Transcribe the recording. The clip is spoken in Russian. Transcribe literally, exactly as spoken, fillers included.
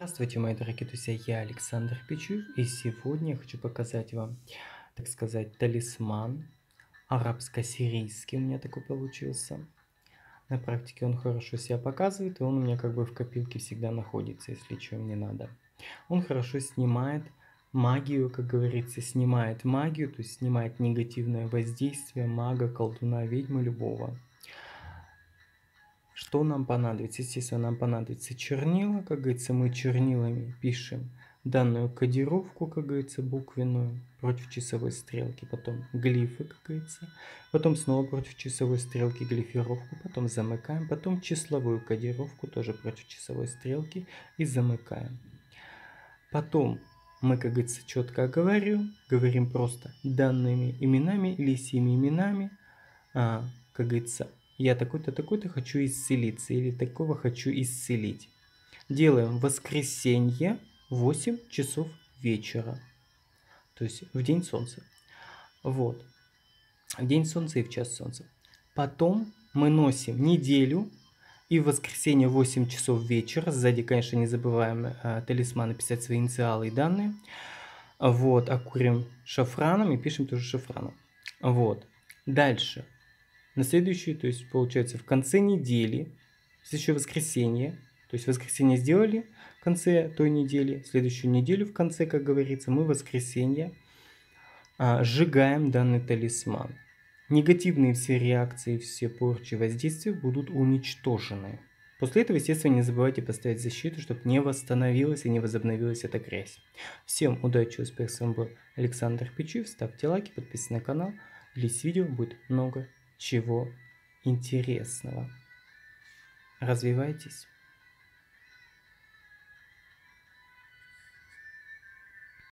Здравствуйте, мои дорогие друзья, я Александр Пичуев, и сегодня я хочу показать вам, так сказать, талисман арабско-сирийский, у меня такой получился. На практике он хорошо себя показывает, и он у меня как бы в копилке всегда находится, если что мне надо. Он хорошо снимает магию, как говорится, снимает магию, то есть снимает негативное воздействие мага, колдуна, ведьмы, любого. Что нам понадобится? Естественно, нам понадобится чернила, как говорится, мы чернилами пишем данную кодировку, как говорится, буквенную против часовой стрелки, потом глифы, как говорится, потом снова против часовой стрелки глифировку, потом замыкаем, потом числовую кодировку тоже против часовой стрелки и замыкаем. Потом мы, как говорится, четко говорю, говорим просто данными именами или семи именами, а, как говорится, я такой-то, такой-то хочу исцелиться или такого хочу исцелить. Делаем воскресенье восемь часов вечера, то есть в день солнца. Вот, в день солнца и в час солнца. Потом мы носим неделю и в воскресенье восемь часов вечера. Сзади, конечно, не забываем э, талисман написать свои инициалы и данные. Вот, окурим шафраном и пишем тоже шафраном. Вот, дальше. На следующий, то есть получается в конце недели, следующее воскресенье, то есть воскресенье сделали в конце той недели, следующую неделю в конце, как говорится, мы в воскресенье а, сжигаем данный талисман. Негативные все реакции, все порчи, воздействия будут уничтожены. После этого, естественно, не забывайте поставить защиту, чтобы не восстановилась и не возобновилась эта грязь. Всем удачи, успехов, с вами был Александр Пичуев. Ставьте лайки, подписывайтесь на канал. Здесь видео будет много чего интересного. Развивайтесь.